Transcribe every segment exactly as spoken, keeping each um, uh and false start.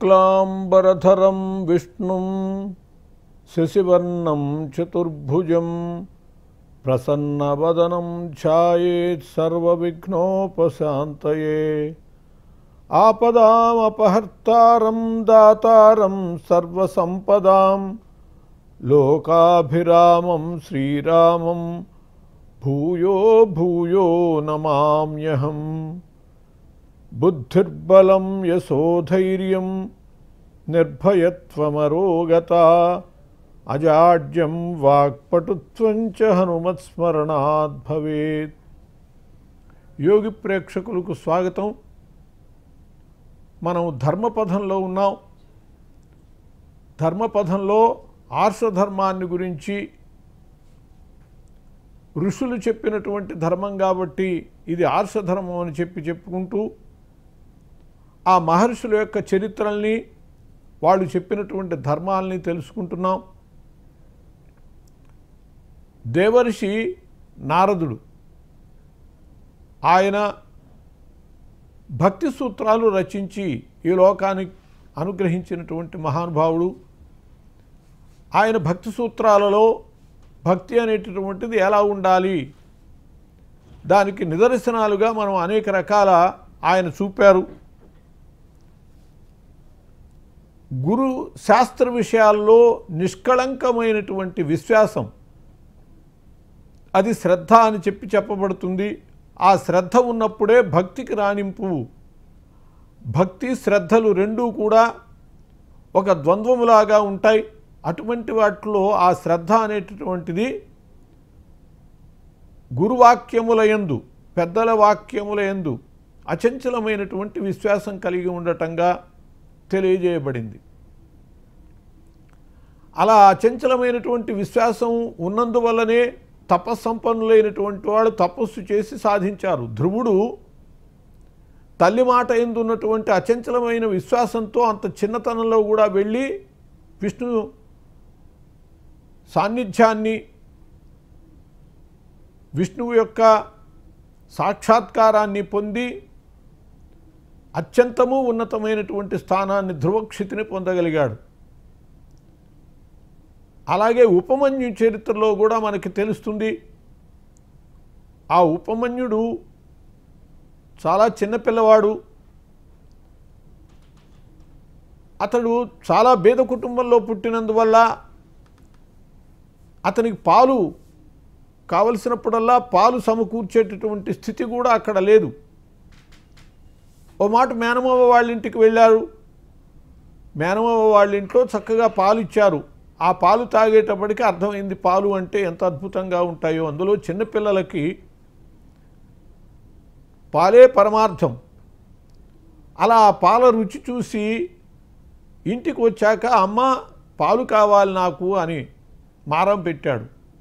शुक्लांबरधरं विष्णुं शशिवर्णं चतुर्भुजं प्रसन्नवदनं ध्यायेत् सर्वविघ्नोपशान्तये आपदामपहर्तारं दातारं सर्वसंपदां लोकाभिरामं श्रीरामं भूयो भूयो नमाम्यहम्। बुद्धिर्बलं यशोधैर्यं निर्भयत्वमरोगता अजाड्यं वाक्पटुत्वं च हनुमत्स्मरणात् भवेत्। యోగి ప్రేక్షకులకు స్వాగతం। మనం ధర్మపథంలో ఉన్నాం। ధర్మపథంలో ఆర్షధర్మాన్ని గురించి ఋషులు చెప్పినటువంటి ధర్మం కాబట్టి ఇది ఆర్షధర్మం అని చెప్పి చెప్పుకుంటూ ఆ మహర్షుల యొక్క చరిత్రల్ని వాళ్ళు చెప్పినటువంటి ధర్మాల్ని తెలుసుకుంటున్నాం। దేవర్షి నారదుడు ఆయన భక్తి సూత్రాలు రచించి ఈ లోకానికి అనుగ్రహించినటువంటి మహానుభావుడు। ఆయన భక్తి సూత్రాలలో భక్తి అనేటటువంటిది ఎలా ఉండాలి దానికి నిదర్శనాలుగా మనం అనేక రకాల ఆయన చూపారు। గురు శాస్త్ర విషయాల్లో నిష్కళంకమైనటువంటి విశ్వాసం అది శ్రద్ధ అని చెప్పి చెప్పబడుతుంది। ఆ శ్రద్ధ ఉన్నప్పుడే భక్తికి రాణింపు। భక్తి శ్రద్ధలు రెండూ కూడా ఒక ద్వంద్వములాగా ఉంటాయి। అటువంటి వాటిలో ఆ శ్రద్ధ అనేటటువంటిది గురువాక్యములయందు పెద్దల వాక్యములయందు అచంచలమైనటువంటి విశ్వాసం కలిగి ఉండటంగా తెలియజేయబడింది। అలా అచంచలమైనటువంటి విశ్వాసం ఉన్నందువల్లనే తపస్సంపన్నులైనటువంటి వాళ్ళు తపస్సు చేసి సాధించారు। ధ్రువుడు తల్లి మాట యందు ఉన్నటువంటి అచంచలమైన విశ్వాసంతో అంత చిన్నతనంలో కూడా వెళ్ళి విష్ణు సాన్నిధ్యాన్ని విష్ణువు యొక్క సాక్షాత్కారాన్ని పొంది అత్యంతము ఉన్నతమైనటువంటి స్థానాన్ని ధ్రువక్షితిని పొందగలిగాడు। అలాగే ఉపమన్యు చరిత్రలో కూడా మనకి తెలుస్తుంది। ఆ ఉపమన్యుడు చాలా చిన్నపిల్లవాడు। అతడు చాలా పేద కుటుంబంలో పుట్టినందువల్ల అతనికి పాలు కావలసినప్పుడల్లా పాలు సమకూర్చేటటువంటి స్థితి కూడా అక్కడ లేదు। ఓ మాట మేనమావ వాళ్ళ ఇంటికి వెళ్ళారు। మేనమావ వాళ్ళ ఇంట్లో చక్కగా పాలు ఇచ్చారు। ఆ పాలు తాగేటప్పటికి అర్థమైంది పాలు అంటే ఎంత అద్భుతంగా ఉంటాయో। అందులో చిన్నపిల్లలకి పాలే పరమార్థం। అలా ఆ పాల రుచి చూసి ఇంటికి వచ్చాక అమ్మ పాలు కావాలి నాకు అని మారం పెట్టాడు।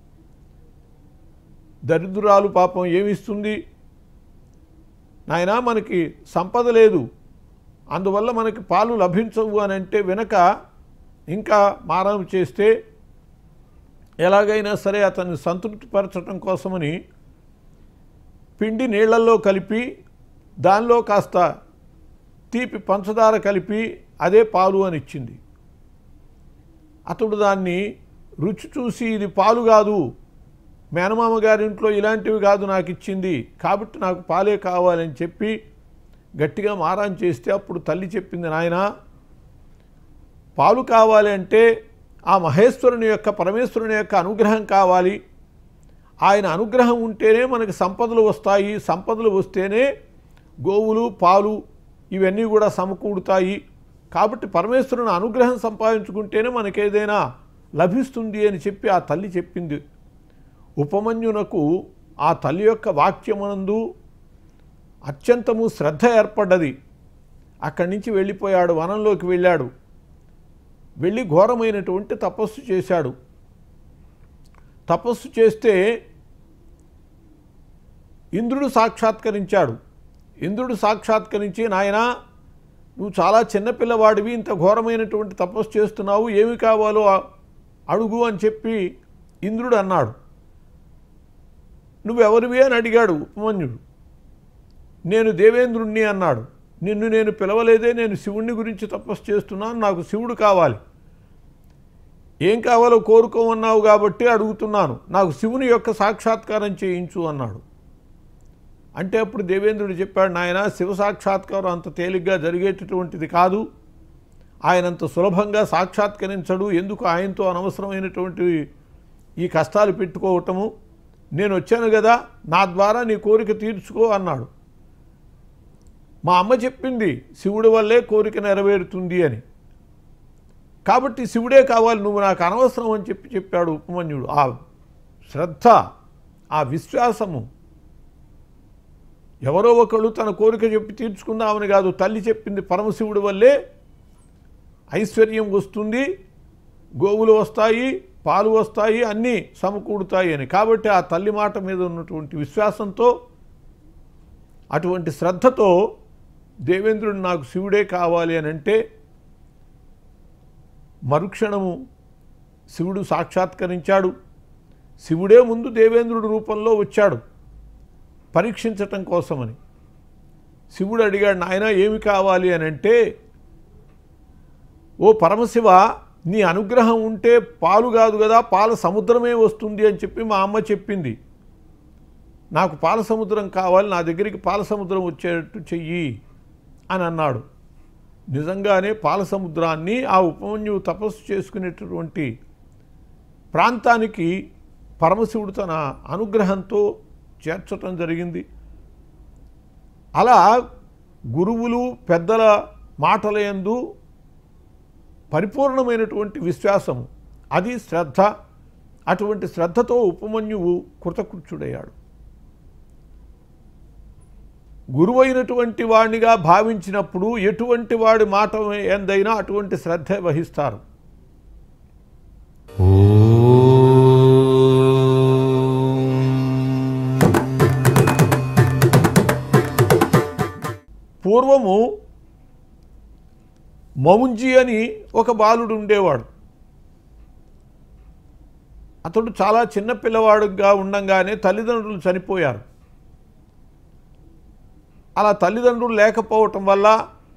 దరిద్రురాలు పాపం ఏమిస్తుంది, నాయనా మనకి సంపద లేదు అందువల్ల మనకి పాలు లభించవు అని అంటే వెనక ఇంకా మారం చేస్తే ఎలాగైనా సరే అతన్ని సంతృప్తిపరచడం కోసమని పిండి నీళ్లలో కలిపి దానిలో కాస్త తీపి పంచదార కలిపి అదే పాలు అని ఇచ్చింది। అతడు దాన్ని రుచి చూసి ఇది పాలు కాదు, మేనమామ గారింట్లో ఇలాంటివి కాదు నాకు ఇచ్చింది కాబట్టి నాకు పాలే కావాలని చెప్పి గట్టిగా మారం చేస్తే అప్పుడు తల్లి చెప్పింది, నాయనా పాలు కావాలి అంటే ఆ మహేశ్వరుని యొక్క పరమేశ్వరుని యొక్క అనుగ్రహం కావాలి। ఆయన అనుగ్రహం ఉంటేనే మనకి సంపదలు వస్తాయి, సంపదలు వస్తేనే గోవులు పాలు ఇవన్నీ కూడా సమకూడుతాయి। కాబట్టి పరమేశ్వరుని అనుగ్రహం సంపాదించుకుంటేనే మనకేదైనా లభిస్తుంది అని చెప్పి ఆ తల్లి చెప్పింది। ఉపమన్యునకు ఆ తల్లి యొక్క వాక్యమునందు అత్యంతము శ్రద్ధ ఏర్పడ్డది। అక్కడి నుంచి వెళ్ళిపోయాడు, వనంలోకి వెళ్ళాడు। వెళ్ళి ఘోరమైనటువంటి తపస్సు చేశాడు। తపస్సు చేస్తే ఇంద్రుడు సాక్షాత్కరించాడు। ఇంద్రుడు సాక్షాత్కరించి, నాయనా నువ్వు చాలా చిన్నపిల్లవాడివి, ఇంత ఘోరమైనటువంటి తపస్సు చేస్తున్నావు, ఏమి కావాలో అడుగు అని చెప్పి ఇంద్రుడు అన్నాడు। నువ్వెవరివి అని అడిగాడు ఉపమన్యుడు। నేను దేవేంద్రుణ్ణి అన్నాడు। నిన్ను నేను పిలవలేదే, నేను శివుణ్ణి గురించి తపస్సు చేస్తున్నాను, నాకు శివుడు కావాలి, ఏం కావాలో కోరుకోమన్నావు కాబట్టి అడుగుతున్నాను, నాకు శివుని యొక్క సాక్షాత్కారం చేయించు అన్నాడు. అంటే అప్పుడు దేవేంద్రుడు చెప్పాడు, నాయన శివ సాక్షాత్కారం అంత తేలిగ్గా జరిగేటటువంటిది కాదు, ఆయనంత సులభంగా సాక్షాత్కరించడు, ఎందుకు ఆయనతో అనవసరమైనటువంటి ఈ కష్టాలు పెట్టుకోవటము, నేను వచ్చాను కదా, నా ద్వారా నీ కోరిక తీర్చుకో అన్నాడు. మా అమ్మ చెప్పింది శివుడి వల్లే కోరిక నెరవేరుతుంది అని, కాబట్టి శివుడే కావాలి, నువ్వు నాకు అనవసరం అని చెప్పి చెప్పాడు ఉపమన్యుడు. ఆ శ్రద్ధ, ఆ విశ్వాసము, ఎవరో ఒకళ్ళు తన కోరిక చెప్పి తీర్చుకుందామని కాదు, తల్లి చెప్పింది పరమశివుడి వల్లే ఐశ్వర్యం వస్తుంది, గోవులు వస్తాయి, పాలు వస్తాయి, అన్నీ సమకూడుతాయి అని. కాబట్టి ఆ తల్లి మాట మీద ఉన్నటువంటి విశ్వాసంతో, అటువంటి శ్రద్ధతో దేవేంద్రుడు నాకు శివుడే కావాలి అని అంటే, మరుక్షణము శివుడు సాక్షాత్కరించాడు. శివుడే ముందు దేవేంద్రుడి రూపంలో వచ్చాడు పరీక్షించటం కోసమని. శివుడు అడిగాడు, నాయన ఏమి కావాలి అని అంటే, ఓ పరమశివ, నీ అనుగ్రహం ఉంటే పాలు కాదు కదా, పాల సముద్రమే వస్తుంది అని చెప్పి మా అమ్మ చెప్పింది, నాకు పాల సముద్రం కావాలి, నా దగ్గరికి పాల సముద్రం వచ్చేటట్టు చెయ్యి అని అన్నాడు. నిజంగానే పాల సముద్రాన్ని ఆ ఉపమన్యువు తపస్సు చేసుకునేటటువంటి ప్రాంతానికి పరమశివుడు తన అనుగ్రహంతో చేర్చటం జరిగింది. అలా గురువులు పెద్దల మాటల యందు పరిపూర్ణమైనటువంటి విశ్వాసము, అది శ్రద్ధ. అటువంటి శ్రద్ధతో ఉపమన్యువు కృతకృత్యుడయ్యాడు. గురువైనటువంటి వాడినిగా భావించినప్పుడు ఎటువంటి వాడి మాట ఏందైనా అటువంటి శ్రద్ధ వహిస్తారు. పూర్వము మౌంజీ అని ఒక బాలుడు ఉండేవాడు. అతడు చాలా చిన్న పిల్లవాడుగా ఉండంగానే తల్లిదండ్రులు చనిపోయారు. అలా తల్లిదండ్రులు లేకపోవటం వల్ల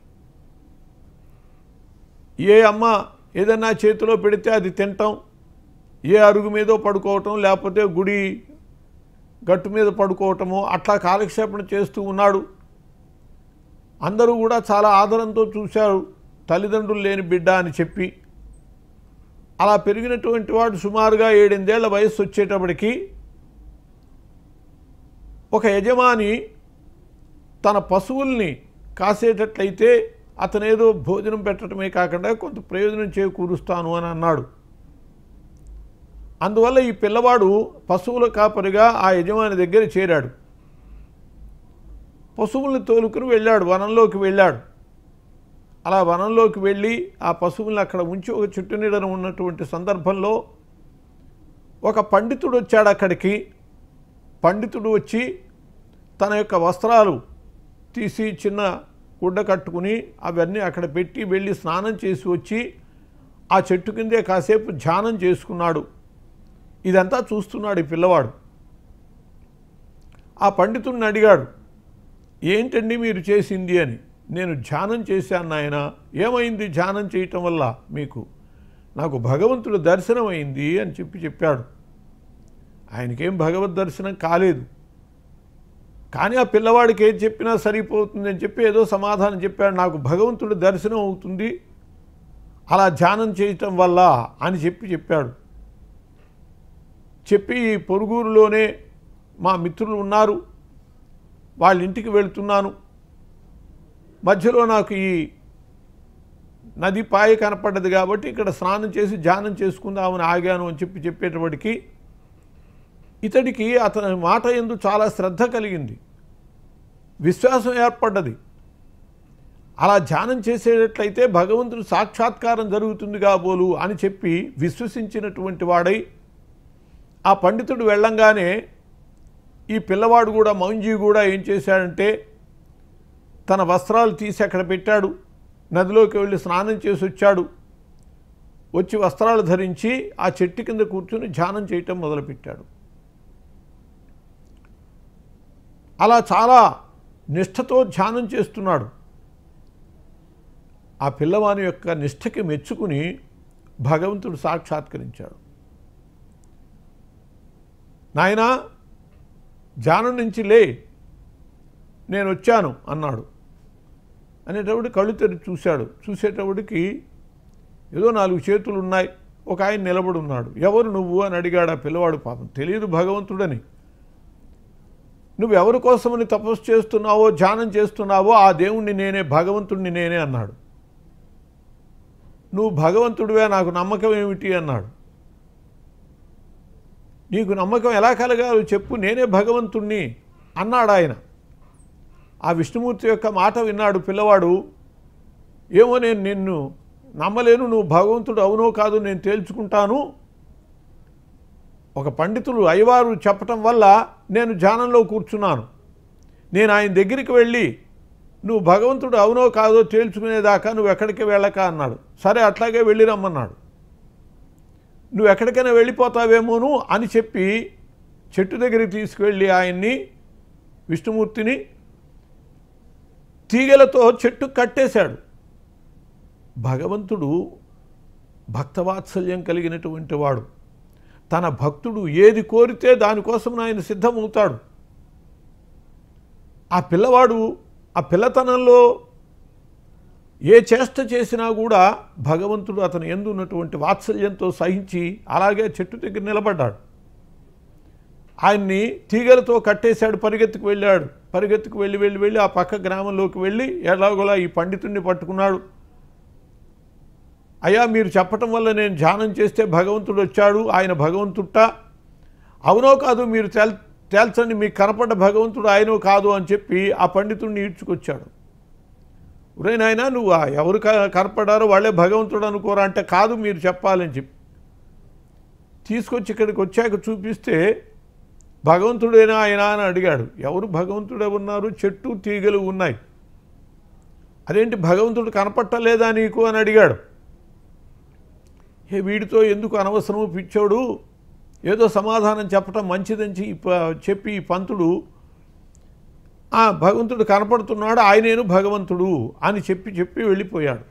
ఏ అమ్మ ఏదన్నా చేతిలో పెడితే అది తినటం, ఏ అరుగు మీదో పడుకోవటం, లేకపోతే గుడి గట్టు మీద పడుకోవటము, అట్లా కాలక్షేపణ చేస్తూ ఉన్నాడు. అందరూ కూడా చాలా ఆదరంతో చూశారు, తల్లిదండ్రులు లేని బిడ్డ అని చెప్పి. అలా పెరిగినటువంటి వాడు సుమారుగా ఏడెనిమిదేళ్ల వయస్సు వచ్చేటప్పటికి ఒక యజమాని తన పశువుల్ని కాసేటట్లయితే అతనేదో భోజనం పెట్టడమే కాకుండా కొంత ప్రయోజనం చేకూరుస్తాను అని అన్నాడు. అందువల్ల ఈ పిల్లవాడు పశువుల కాపరిగా ఆ యజమాని దగ్గర చేరాడు. పశువుల్ని తోలుకుని వెళ్ళాడు, వనంలోకి వెళ్ళాడు. అలా వనంలోకి వెళ్ళి ఆ పశువుల్ని అక్కడ ఉంచి ఒక చెట్టు నీడన ఉన్నటువంటి సందర్భంలో ఒక పండితుడు వచ్చాడు అక్కడికి. పండితుడు వచ్చి తన యొక్క వస్త్రాలు తీసి చిన్న గుడ్డ కట్టుకుని అవన్నీ అక్కడ పెట్టి వెళ్ళి స్నానం చేసి వచ్చి ఆ చెట్టు కిందే కాసేపు ధ్యానం చేసుకున్నాడు. ఇదంతా చూస్తున్నాడు ఈ పిల్లవాడు. ఆ పండితుడిని అడిగాడు, ఏంటండి మీరు చేసింది అని. నేను ధ్యానం చేశాను నాయన. ఏమైంది ధ్యానం చేయటం వల్ల మీకు? నాకు భగవంతుడు దర్శనం అయింది అని చెప్పి చెప్పాడు. ఆయనకేం భగవద్ దర్శనం కాలేదు, కానీ ఆ పిల్లవాడికి ఏం చెప్పినా సరిపోతుంది అని చెప్పి ఏదో సమాధానం చెప్పాడు. నాకు భగవంతుడు దర్శనం అవుతుంది అలా ధ్యానం చేయటం వల్ల అని చెప్పి చెప్పాడు. చెప్పి ఈ పొరుగురులోనే మా మిత్రులు ఉన్నారు, వాళ్ళ ఇంటికి వెళ్తున్నాను, మధ్యలో నాకు ఈ నది పాయ కనపడ్డది కాబట్టి ఇక్కడ స్నానం చేసి ధ్యానం చేసుకుందామని ఆగాను అని చెప్పి చెప్పేటప్పటికి ఇతడికి అతని మాట యందు చాలా శ్రద్ధ కలిగింది, విశ్వాసం ఏర్పడ్డది. అలా ధ్యానం చేసేటట్లయితే భగవంతుడు సాక్షాత్కారం జరుగుతుంది కాబోలు అని చెప్పి విశ్వసించినటువంటి వాడై ఆ పండితుడు వెళ్ళంగానే ఈ పిల్లవాడు కూడా మౌంజీ కూడా ఏం చేశాడంటే తన వస్త్రాలు తీసి అక్కడ పెట్టాడు, నదిలోకి వెళ్ళి స్నానం చేసి వచ్చాడు. వచ్చి వస్త్రాలు ధరించి ఆ చెట్టు కింద కూర్చుని ధ్యానం చేయటం మొదలుపెట్టాడు. అలా చాలా నిష్ఠతో ధ్యానం చేస్తున్నాడు. ఆ పిల్లవాని యొక్క నిష్ఠకి మెచ్చుకుని భగవంతుడు సాక్షాత్కరించాడు. నాయనా ధ్యానం నుంచి లే, నేను వచ్చాను అన్నాడు. అనేటప్పుడు కళ్ళు తెరిచి చూశాడు. చూసేటప్పటికి ఏదో నాలుగు చేతులు ఉన్నాయి, ఒక ఆయన నిలబడి ఉన్నాడు. ఎవరు నువ్వు అని అడిగాడు ఆ పిల్లవాడు. పాపం తెలియదు భగవంతుడని. నువ్వు ఎవరి కోసమని తపస్సు చేస్తున్నావో ధ్యానం చేస్తున్నావో ఆ దేవుణ్ణి నేనే, భగవంతుడిని నేనే అన్నాడు. నువ్వు భగవంతుడివే, నాకు నమ్మకం ఏమిటి అన్నాడు. నీకు నమ్మకం ఎలా కలగాలో చెప్పు, నేనే భగవంతుణ్ణి అన్నాడు ఆయన. ఆ విష్ణుమూర్తి యొక్క మాట విన్నాడు పిల్లవాడు. ఏమో నేను నిన్ను నమ్మలేను, నువ్వు భగవంతుడు అవునో కాదు నేను తేల్చుకుంటాను. ఒక పండితులు అయ్యవారు చెప్పటం వల్ల నేను ధ్యానంలో కూర్చున్నాను. నేను ఆయన దగ్గరికి వెళ్ళి నువ్వు భగవంతుడు అవునో కాదో తేల్చుకునేదాకా నువ్వు ఎక్కడికి వెళ్ళక అన్నాడు. సరే అట్లాగే వెళ్ళి రమ్మన్నాడు. నువ్వు ఎక్కడికైనా వెళ్ళిపోతావేమోను అని చెప్పి చెట్టు దగ్గరికి తీసుకువెళ్ళి ఆయన్ని, విష్ణుమూర్తిని తీగలతో చెట్టు కట్టేశాడు. భగవంతుడు భక్తవాత్సల్యం కలిగినటువంటి వాడు. తన భక్తుడు ఏది కోరితే దానికోసం ఆయన సిద్ధమవుతాడు. ఆ పిల్లవాడు ఆ పిల్లతనంలో ఏ చేష్ట చేసినా కూడా భగవంతుడు అతను యందు ఉన్నటువంటి వాత్సల్యంతో సహించి అలాగే చెట్టు దగ్గర నిలబడ్డాడు. ఆయన్ని తీగలతో కట్టేశాడు. పరిగెత్తుకు వెళ్ళాడు. పరిగెత్తుకు వెళ్ళి వెళ్ళి వెళ్ళి ఆ పక్క గ్రామంలోకి వెళ్ళి ఎలాగోలా ఈ పండితుడిని పట్టుకున్నాడు. అయ్యా మీరు చెప్పటం వల్ల నేను ధ్యానం చేస్తే భగవంతుడు వచ్చాడు, ఆయన భగవంతుట్ట అవునో కాదు మీరు తేల్ తేల్చండి, మీకు కనపడ్డ భగవంతుడు ఆయనో కాదు అని చెప్పి ఆ పండితుడిని ఈడ్చుకొచ్చాడు. ఒరే నాయనా నువ్వు ఎవరు కనపడ్డారో వాళ్ళే భగవంతుడు అనుకోరా అంటే కాదు మీరు చెప్పాలని చెప్పి తీసుకొచ్చి ఇక్కడికి వచ్చాక చూపిస్తే భగవంతుడేనా ఆయన అని అడిగాడు. ఎవరు భగవంతుడే ఉన్నారు, చెట్టు తీగలు ఉన్నాయి, అదేంటి భగవంతుడు కనపట్టలేదా నీకు అని అడిగాడు. ఏ వీడితో ఎందుకు అనవసరము పిచ్చోడు, ఏదో సమాధానం చెప్పటం మంచిదని చెప్పి ఈ పంతుడు ఆ భగవంతుడు కనపడుతున్నాడు, ఆయనేను భగవంతుడు అని చెప్పి చెప్పి వెళ్ళిపోయాడు.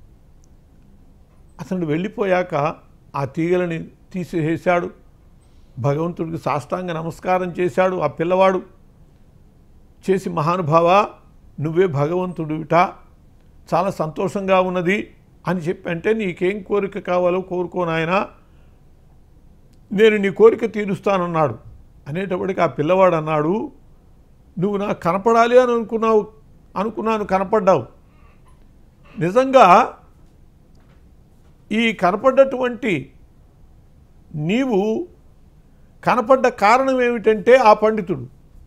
అతను వెళ్ళిపోయాక ఆ తీగలని తీసివేశాడు. భగవంతుడికి సాష్టాంగ నమస్కారం చేశాడు. ఆ పిల్లవాడు చేసి మహానుభావ నువ్వే భగవంతుడివిట, చాలా సంతోషంగా ఉన్నది అని చెప్పి అంటే నీకేం కోరిక కావాలో కోరుకో నాయనా, నేను నీ కోరిక తీరుస్తానన్నాడు. అనేటప్పటికి ఆ పిల్లవాడు అన్నాడు, నువ్వు నాకు కనపడాలి అని అనుకున్నావు అనుకున్నాను కనపడ్డావు. నిజంగా ఈ కనపడ్డటువంటి నీవు కనపడ్డ కారణం ఏమిటంటే ఆ పండితుడు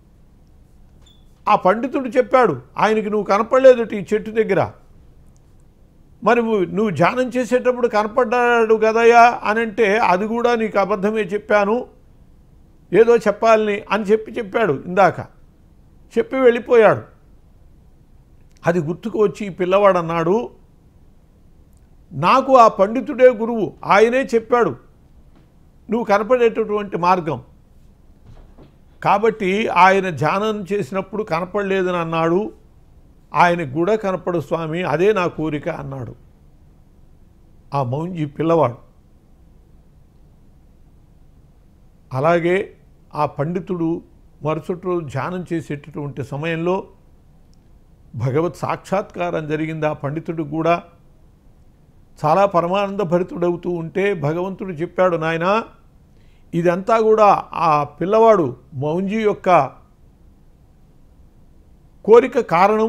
ఆ పండితుడు చెప్పాడు ఆయనకి నువ్వు కనపడలేదు ఈ చెట్టు దగ్గర, మరి నువ్వు ధ్యానం చేసేటప్పుడు కనపడ్డాడు కదయ్యా అని అంటే అది కూడా నీకు అబద్ధమే చెప్పాను, ఏదో చెప్పాలని అని చెప్పి చెప్పాడు. ఇందాక చెప్పి వెళ్ళిపోయాడు. అది గుర్తుకు వచ్చి ఈ పిల్లవాడు అన్నాడు, నాకు ఆ పండితుడే గురువు, ఆయనే చెప్పాడు నువ్వు కనపడేటటువంటి మార్గం, కాబట్టి ఆయన ధ్యానం చేసినప్పుడు కనపడలేదని అన్నాడు, ఆయనకు కూడా కనపడు స్వామి, అదే నా కోరిక అన్నాడు ఆ మౌంజీ పిల్లవాడు. అలాగే ఆ పండితుడు మరుసటి రోజు ధ్యానం చేసేటటువంటి సమయంలో భగవత్ సాక్షాత్కారం జరిగింది. ఆ పండితుడు కూడా చాలా పరమానంద భరితుడవుతూ ఉంటే భగవంతుడు చెప్పాడు, నాయనా ఇదంతా కూడా ఆ పిల్లవాడు మౌంజీ యొక్క కోరిక కారణం,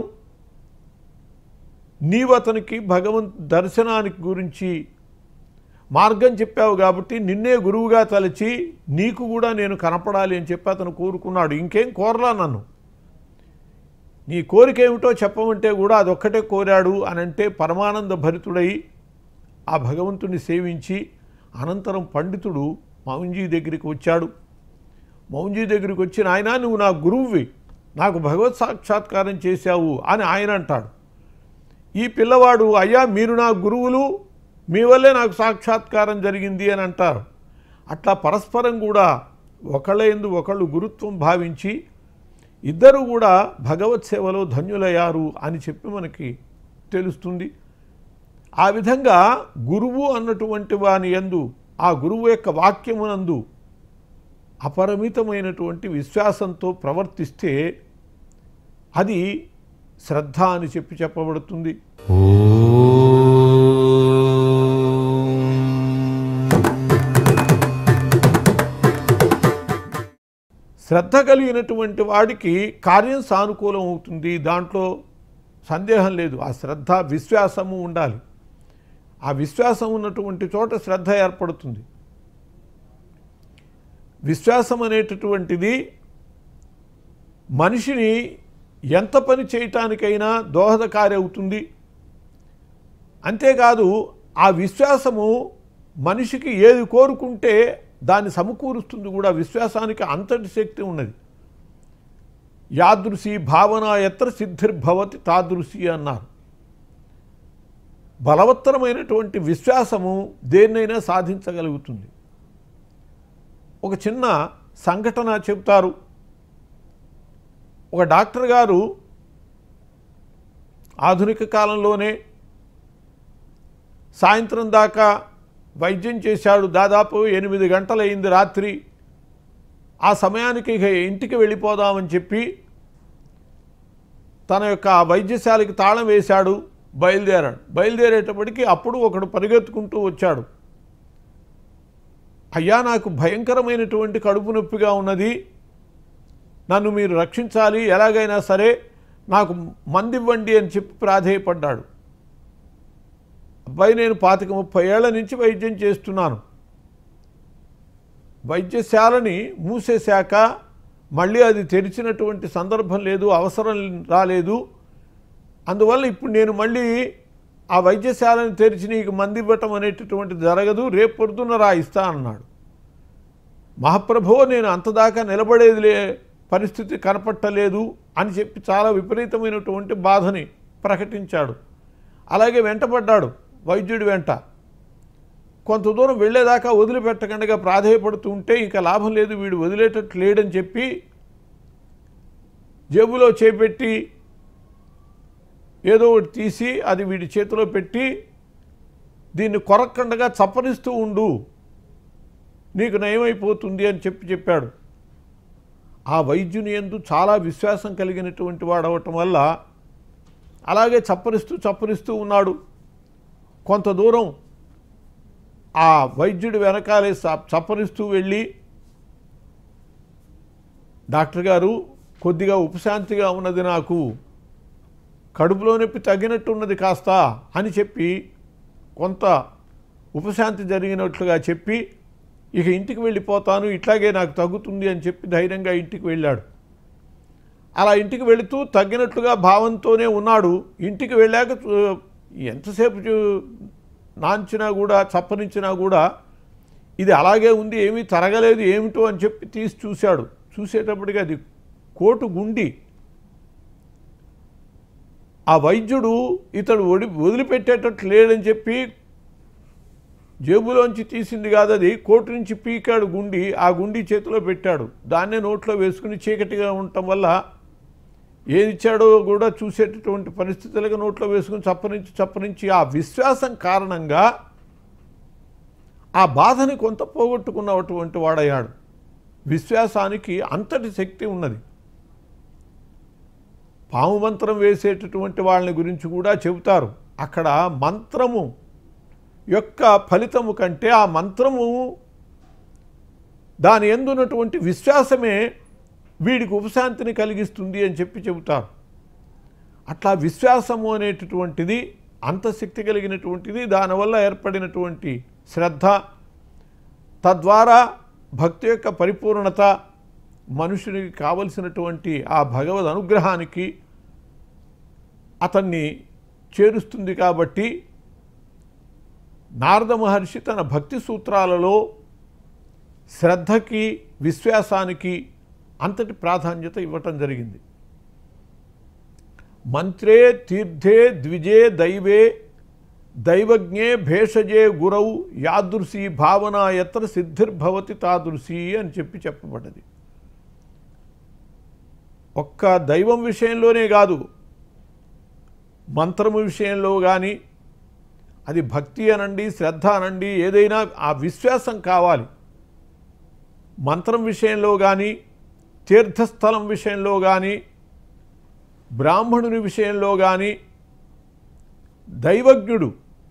నీవు అతనికి భగవంత్ దర్శనానికి గురించి మార్గం చెప్పావు కాబట్టి నిన్నే గురువుగా తలచి నీకు కూడా నేను కనపడాలి అని చెప్పి అతను కోరుకున్నాడు. ఇంకేం కోరలా నన్ను, నీ కోరిక ఏమిటో చెప్పమంటే కూడా అదొక్కటే కోరాడు అని అంటే పరమానంద భరితుడై ఆ భగవంతుని సేవించి అనంతరం పండితుడు మౌంజీ దగ్గరికి వచ్చాడు. మౌంజీ దగ్గరికి వచ్చి నాయనా నువ్వు నా గురువువి, నాకు భగవత్ సాక్షాత్కారం చేశావు అని ఆయన అంటాడు. ఈ పిల్లవాడు అయ్యా మీరు నా గురువులు, మీ వల్లే నాకు సాక్షాత్కారం జరిగింది అని అంటారు. అట్లా పరస్పరం కూడా ఒకళ్ళ యందు ఒకళ్ళు గురుత్వం భావించి ఇద్దరు కూడా భగవత్ సేవలో ధన్యులయ్యారు అని చెప్పి మనకి తెలుస్తుంది. ఆ విధంగా గురువు అన్నటువంటి వాని యందు, ఆ గురువు యొక్క వాక్యమునందు అపరిమితమైనటువంటి విశ్వాసంతో ప్రవర్తిస్తే అది శ్రద్ధ అని చెప్పి చెప్పబడుతుంది. శ్రద్ధ కలిగినటువంటి వాడికి కార్యం సానుకూలం అవుతుంది, దాంట్లో సందేహం లేదు. ఆ శ్రద్ధ విశ్వాసము ఉండాలి. ఆ విశ్వాసం ఉన్నటువంటి చోట శ్రద్ధ ఏర్పడుతుంది. విశ్వాసం అనేటటువంటిది మనిషిని ఎంత పని చేయటానికైనా దోహదకారి అవుతుంది. అంతేకాదు ఆ విశ్వాసము మనిషికి ఏది కోరుకుంటే దాన్ని సమకూరుస్తుంది కూడా. విశ్వాసానికి అంతటి శక్తి ఉన్నది. యాదృశి భావన ఎత్ర సిద్ధిర్భవతి తాదృశి అన్నారు. బలవత్తరమైనటువంటి విశ్వాసము దేన్నైనా సాధించగలుగుతుంది. ఒక చిన్న సంఘటన చెప్తారు. ఒక డాక్టర్ గారు ఆధునిక కాలంలోనే సాయంత్రం దాకా వైద్యం చేశాడు. దాదాపు ఎనిమిది గంటలైంది రాత్రి. ఆ సమయానికి ఇక ఇంటికి వెళ్ళిపోదామని చెప్పి తన యొక్క వైద్యశాలకి తాళం వేశాడు. బయలుదేరాడు. బయలుదేరేటప్పటికి అప్పుడు ఒకడు పరిగెత్తుకుంటూ వచ్చాడు. అయ్యా, నాకు భయంకరమైనటువంటి కడుపు నొప్పిగా ఉన్నది, నన్ను మీరు రక్షించాలి, ఎలాగైనా సరే నాకు మందివ్వండి అని చెప్పి ప్రాధేయపడ్డాడు. అబ్బాయి, నేను పాతిక ముప్పై ఏళ్ల నుంచి వైద్యం చేస్తున్నాను. వైద్యశాలని మూసేశాక మళ్ళీ అది తెరిచినటువంటి సందర్భం లేదు, అవసరం రాలేదు. అందువల్ల ఇప్పుడు నేను మళ్ళీ ఆ వైద్యశాలను తెరిచి నీకు మంది ఇవ్వటం అనేటటువంటి జరగదు, రేపు పొద్దున్న రా ఇస్తా అన్నాడు. మహాప్రభో, నేను అంతదాకా నిలబడేదిలే పరిస్థితి కనపట్టలేదు అని చెప్పి చాలా విపరీతమైనటువంటి బాధని ప్రకటించాడు. అలాగే వెంటపడ్డాడు వైద్యుడి వెంట. కొంత దూరం వెళ్ళేదాకా వదిలిపెట్టకుండా ప్రాధేయపడుతూ ఉంటే ఇంకా లాభం లేదు, వీడు వదిలేటట్టు లేడని చెప్పి జేబులో చేపెట్టి ఏదో ఒకటి తీసి అది వీడి చేతిలో పెట్టి, దీన్ని కొరక్కండగా చప్పరిస్తూ ఉండు, నీకు నయమైపోతుంది అని చెప్పి చెప్పాడు. ఆ వైద్యుని యందు చాలా విశ్వాసం కలిగినటువంటి వాడు అవటం వల్ల అలాగే చప్పరిస్తూ చప్పరిస్తూ ఉన్నాడు. కొంత దూరం ఆ వైద్యుడి వెనకాలే చప్పరిస్తూ వెళ్ళి, డాక్టర్ గారు, కొద్దిగా ఉపశాంతిగా ఉన్నది, నాకు కడుపులో నొప్పి తగ్గినట్టున్నది కాస్త అని చెప్పి కొంత ఉపశాంతి జరిగినట్లుగా చెప్పి, ఇక ఇంటికి వెళ్ళిపోతాను, ఇట్లాగే నాకు తగ్గుతుంది అని చెప్పి ధైర్యంగా ఇంటికి వెళ్ళాడు. అలా ఇంటికి వెళుతూ తగ్గినట్లుగా భావంతోనే ఉన్నాడు. ఇంటికి వెళ్ళాక ఎంతసేపు నాంచినా కూడా చప్పరించినా కూడా ఇది అలాగే ఉంది, ఏమీ తరగలేదు, ఏమిటో అని చెప్పి తీసి చూశాడు. చూసేటప్పటికి అది కోటు గుండి. ఆ వైద్యుడు ఇతడు వడి వదిలిపెట్టేటట్టు లేడని చెప్పి జేబులోంచి తీసింది కాదు, అది కోటు నుంచి పీకాడు గుండి. ఆ గుండి చేతిలో పెట్టాడు. దాన్నే నోట్లో వేసుకుని చీకటిగా ఉండటం వల్ల ఏది ఇచ్చాడో కూడా చూసేటటువంటి పరిస్థితులుగా నోట్లో వేసుకుని చప్పరించి చప్పరించి ఆ విశ్వాసం కారణంగా ఆ బాధని కొంత పోగొట్టుకున్నటువంటి వాడయ్యాడు. విశ్వాసానికి అంతటి శక్తి ఉన్నది. పాము మంత్రం వేసేటటువంటి వాళ్ళని గురించి కూడా చెబుతారు. అక్కడ మంత్రము యొక్క ఫలితము కంటే ఆ మంత్రము దాని యందు ఉన్నటువంటి విశ్వాసమే వీడికి ఉపశాంతిని కలిగిస్తుంది అని చెప్పి చెబుతారు. అట్లా విశ్వాసము అనేటటువంటిది అంత శక్తి కలిగినటువంటిది. దానివల్ల ఏర్పడినటువంటి శ్రద్ధ, తద్వారా భక్తి యొక్క పరిపూర్ణత, మనుషునికి కావలసినటువంటి ఆ భగవద్ అనుగ్రహానికి అతన్ని చేరుస్తుంది. కాబట్టి నారద మహర్షి తన భక్తి సూత్రాలలో శ్రద్ధకి, విశ్వాసానికి అంతటి ప్రాధాన్యత ఇవ్వటం జరిగింది. మంత్రే తీర్థే ద్విజే దైవే దైవజ్ఞే భేషజే గురౌ యాదృశీ భావన ఎత్ర సిద్ధిర్భవతి తాదృశీ అని చెప్పి చెప్పబడ్డది. ఒక్క దైవం విషయంలోనే కాదు, మంత్రము విషయంలో కానీ, అది భక్తి అనండి, శ్రద్ధ అనండి, ఏదైనా ఆ విశ్వాసం కావాలి. మంత్రం విషయంలో కానీ, తీర్థస్థలం విషయంలో కానీ, బ్రాహ్మణుని విషయంలో కానీ, దైవజ్ఞుడు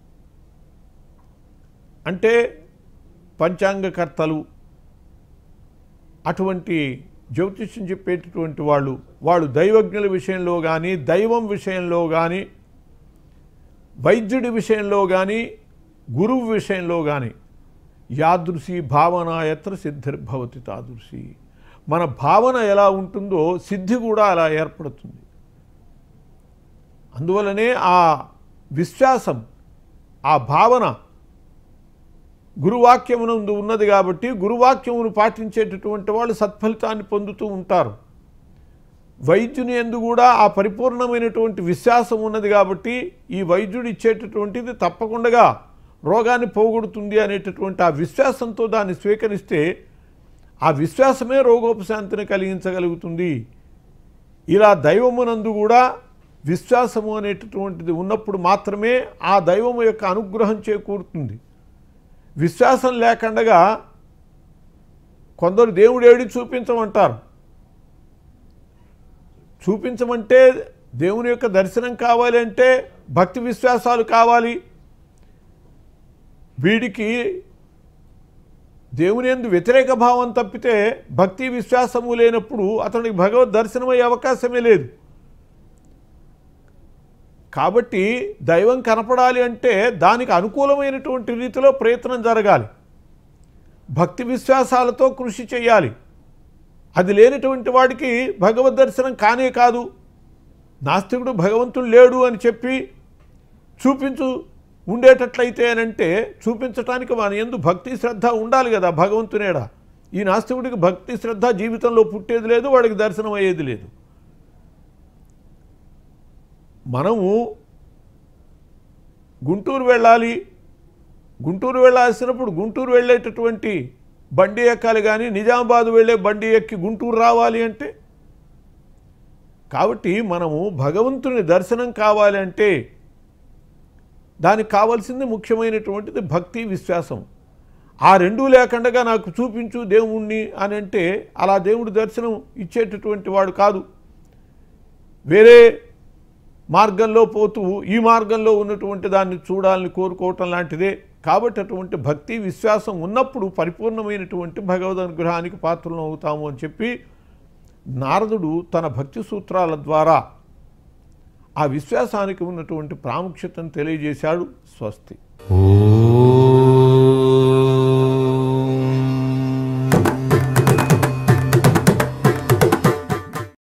అంటే పంచాంగకర్తలు, అటువంటి జ్యోతిష్యం చెప్పేటటువంటి వాళ్ళు వాళ్ళు దైవజ్ఞుల విషయంలో కానీ, దైవం విషయంలో కానీ, వైద్యుడి విషయంలో కానీ, గురువు విషయంలో కానీ యాదృశి భావన యత్ర సిద్ధిర్భవతి తాదృశి. మన భావన ఎలా ఉంటుందో సిద్ధి కూడా అలా ఏర్పడుతుంది. అందువలనే ఆ విశ్వాసం, ఆ భావన గురువాక్యమునందు ఉన్నది కాబట్టి గురువాక్యమును పాటించేటటువంటి వాళ్ళు సత్ఫలితాన్ని పొందుతూ ఉంటారు. వైద్యుని యందు కూడా ఆ పరిపూర్ణమైనటువంటి విశ్వాసం ఉన్నది కాబట్టి ఈ వైద్యుడు ఇచ్చేటటువంటిది తప్పకుండా రోగాన్ని పోగొడుతుంది అనేటటువంటి ఆ విశ్వాసంతో దాన్ని స్వీకరిస్తే ఆ విశ్వాసమే రోగోపశాంతిని కలిగించగలుగుతుంది. ఇలా దైవమునందు కూడా విశ్వాసము అనేటటువంటిది ఉన్నప్పుడు మాత్రమే ఆ దైవము యొక్క అనుగ్రహం చేకూరుతుంది. విశ్వాసం లేకుండా కొందరు దేవుడు ఏడి చూపించమంటారు. చూపించమంటే దేవుని యొక్క దర్శనం కావాలి అంటే భక్తి విశ్వాసాలు కావాలి. వీడికి దేవుని యందు వ్యతిరేక భావం తప్పితే భక్తి విశ్వాసము లేనప్పుడు అతనికి భగవద్ దర్శనమయ్యే అవకాశమే లేదు. కాబట్టి దైవం కనపడాలి అంటే దానికి అనుకూలమైనటువంటి రీతిలో ప్రయత్నం జరగాలి. భక్తి విశ్వాసాలతో కృషి చేయాలి. అది లేనటువంటి వాడికి భగవద్ దర్శనం కానే కాదు. నాస్తికుడు భగవంతుడు లేడు అని చెప్పి చూపించు ఉండేటట్లయితే అనంటే చూపించటానికి మన యందు భక్తి శ్రద్ధ ఉండాలి కదా భగవంతునేడా. ఈ నాస్తికుడికి భక్తి శ్రద్ధ జీవితంలో పుట్టేది లేదు, వాడికి దర్శనం అయ్యేది లేదు. మనము గుంటూరు వెళ్ళాలి, గుంటూరు వెళ్ళాల్సినప్పుడు గుంటూరు వెళ్ళేటటువంటి బండి ఎక్కాలి, కానీ నిజామాబాద్ వెళ్ళే బండి ఎక్కి గుంటూరు రావాలి అంటే. కాబట్టి మనము భగవంతుని దర్శనం కావాలి అంటే దానికి కావాల్సింది ముఖ్యమైనటువంటిది భక్తి విశ్వాసం. ఆ రెండూ లేకుండా నాకు చూపించు దేవుణ్ణి అని అంటే అలా దేవుడి దర్శనం ఇచ్చేటటువంటి వాడు కాదు. వేరే మార్గంలో పోతూ ఈ మార్గంలో ఉన్నటువంటి దాన్ని చూడాలని కోరుకోవటం లాంటిదే. కాబట్టి అటువంటి భక్తి విశ్వాసం ఉన్నప్పుడు పరిపూర్ణమైనటువంటి భగవద్ అనుగ్రహానికి పాత్రలు అవుతాము అని చెప్పి నారదుడు తన భక్తి సూత్రాల ద్వారా ఆ విశ్వాసానికి ఉన్నటువంటి ప్రాముఖ్యతను తెలియజేశాడు. స్వస్తి. ఓ